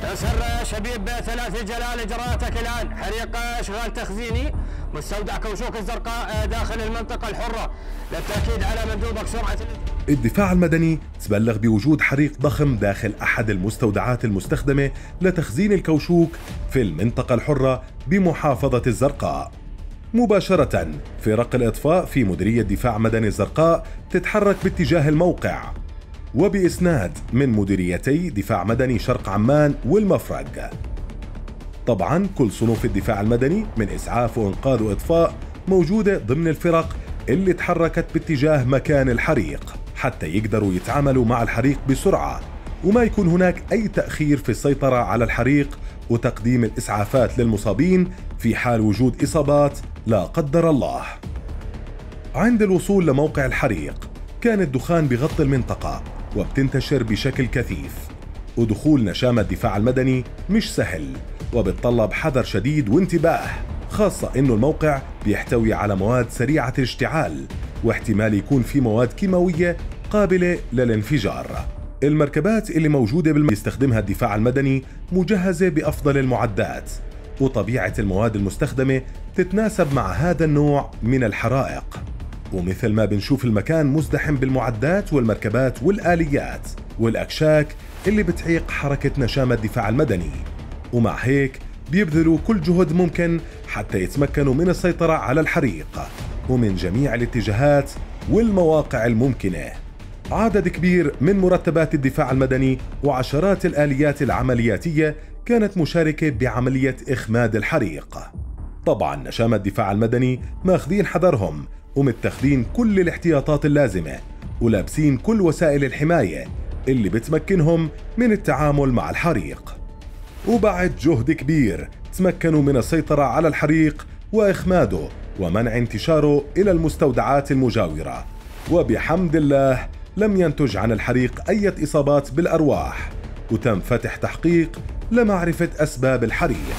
يسر شبيب ثلاثي جلال اجراءاتك الان. حريق اشغال تخزيني مستودع كوشوك الزرقاء داخل المنطقه الحره، للتاكيد على مندوبك سرعه. الدفاع المدني تبلغ بوجود حريق ضخم داخل احد المستودعات المستخدمه لتخزين الكوشوك في المنطقه الحره بمحافظه الزرقاء. مباشره فرق الاطفاء في مديريه دفاع مدني الزرقاء تتحرك باتجاه الموقع، وبإسناد من مديريتي دفاع مدني شرق عمان والمفرق. طبعا كل صنوف الدفاع المدني من إسعاف وإنقاذ وإطفاء موجودة ضمن الفرق اللي تحركت باتجاه مكان الحريق حتى يقدروا يتعاملوا مع الحريق بسرعة، وما يكون هناك أي تأخير في السيطرة على الحريق وتقديم الإسعافات للمصابين في حال وجود إصابات لا قدر الله. عند الوصول لموقع الحريق كان الدخان بغطي المنطقة وبتنتشر بشكل كثيف، ودخول نشام الدفاع المدني مش سهل وبتطلب حذر شديد وانتباه، خاصة انه الموقع بيحتوي على مواد سريعة الاشتعال واحتمال يكون في مواد كيماوية قابلة للانفجار. المركبات اللي موجودة يستخدمها الدفاع المدني مجهزة بأفضل المعدات، وطبيعة المواد المستخدمة تتناسب مع هذا النوع من الحرائق. ومثل ما بنشوف المكان مزدحم بالمعدات والمركبات والآليات والأكشاك اللي بتعيق حركة نشام الدفاع المدني، ومع هيك بيبذلوا كل جهد ممكن حتى يتمكنوا من السيطرة على الحريق ومن جميع الاتجاهات والمواقع الممكنة. عدد كبير من مرتبات الدفاع المدني وعشرات الآليات العملياتية كانت مشاركة بعملية إخماد الحريق. طبعا نشام الدفاع المدني ماخذين حذرهم ومتخذين كل الاحتياطات اللازمة ولابسين كل وسائل الحماية اللي بتمكنهم من التعامل مع الحريق. وبعد جهد كبير تمكنوا من السيطرة على الحريق وإخماده ومنع انتشاره إلى المستودعات المجاورة، وبحمد الله لم ينتج عن الحريق أي إصابات بالأرواح، وتم فتح تحقيق لمعرفة أسباب الحريق.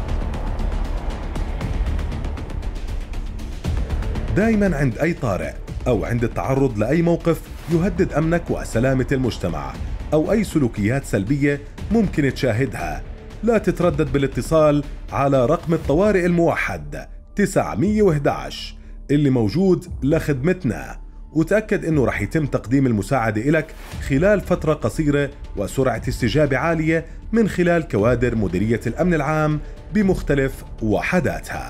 دائما عند أي طارئ أو عند التعرض لأي موقف يهدد أمنك وسلامة المجتمع أو أي سلوكيات سلبية ممكن تشاهدها، لا تتردد بالاتصال على رقم الطوارئ الموحد 911 اللي موجود لخدمتنا، وتأكد أنه رح يتم تقديم المساعدة إلك خلال فترة قصيرة وسرعة استجابة عالية من خلال كوادر مديرية الأمن العام بمختلف وحداتها.